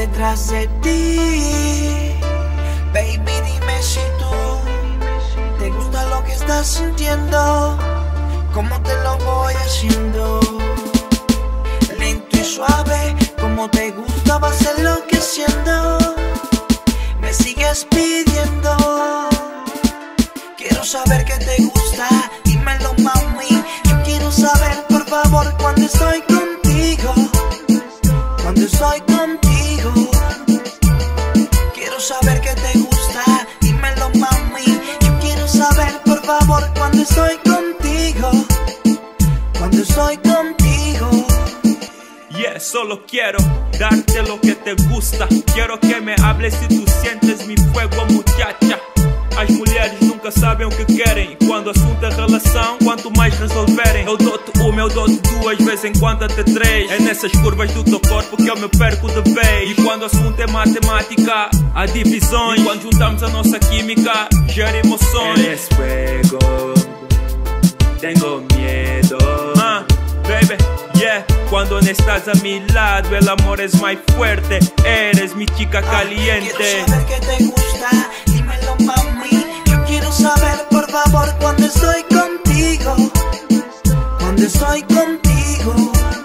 detrás de ti. Baby, dime si tú te gusta lo que estás sintiendo, cómo te lo voy haciendo. Lento y suave, como te gusta, va a ser lo que siento. Me sigues pidiendo. Quiero saber que te gusta, dímelo mami. Yo quiero saber, por favor, cuando estoy contigo. Cuando estoy contigo. Quiero saber que te gusta, dímelo mami. Yo quiero saber, por favor, cuando estoy contigo. Cuando estoy contigo. Yeah, solo quiero darte lo que te gusta. Quero que me hables si tu sientes mi fuego, muchacha. As mulheres nunca sabem o que querem. E quando o assunto é relação, quanto mais resolverem. Eu dou-te uma, eu dou-te duas, vezes em quando até três. É nessas curvas do teu corpo que eu me perco de vez. E quando o assunto é matemática, há divisões. E quando juntamos a nossa química, gera emoções. Eres fuego, tengo miedo. Baby, yeah. Cuando no estás a mi lado, el amor es más fuerte. Eres mi chica caliente. Quiero saber que te gusta, dímelo mami. Yo quiero saber, por favor, cuando estoy contigo. Cuando estoy contigo.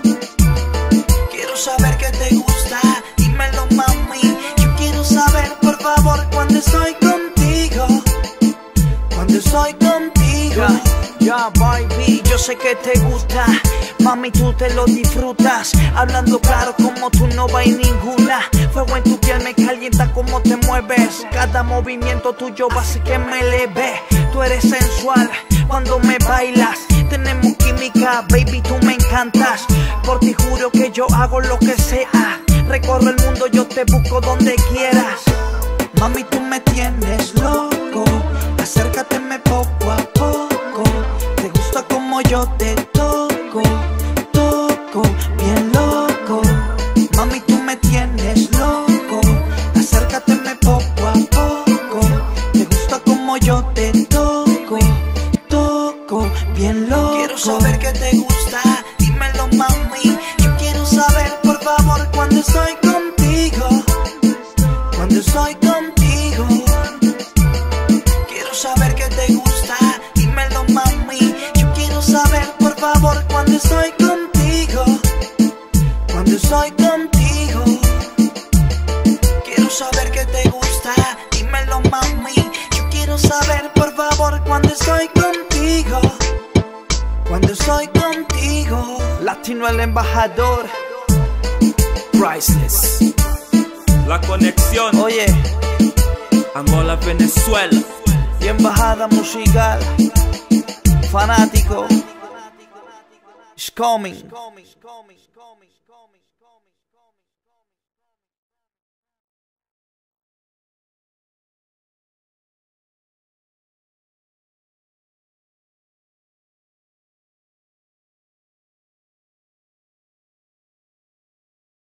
Quiero saber que te gusta, dímelo mami. Yo quiero saber, por favor, cuando estoy contigo. Cuando estoy contigo. Ya, baby, yo sé que te gusta. Mami, tú te lo disfrutas. Hablando claro, como tú no hay ninguna. Fuego en tu piel me calienta como te mueves. Cada movimiento tuyo va a hacer que me eleve. Tú eres sensual cuando me bailas. Tenemos química, baby, tú me encantas. Por ti juro que yo hago lo que sea. Recorro el mundo, yo te busco donde quieras. Mami, tú me tienes loco. Acércateme poco a poco. Te gusta como yo te toco, toco, bien loco. Mami, tú me tienes loco. Acércateme poco a poco. Te gusta como yo te toco, toco, bien loco. Quiero saber que te gusta, dímelo mami. Yo quiero saber, por favor, cuando estoy contigo. Cuando estoy contigo. Quiero saber que te gusta, dímelo mami. Yo quiero saber, por favor, cuando estoy contigo. Cuando estoy contigo. Quiero saber que te gusta, dímelo mami. Yo quiero saber, por favor, cuando estoy contigo. Cuando estoy contigo. Latino el embajador. Priceless. La conexión. Oye, Angola, Venezuela. y embajada musical. Fanático. It's coming.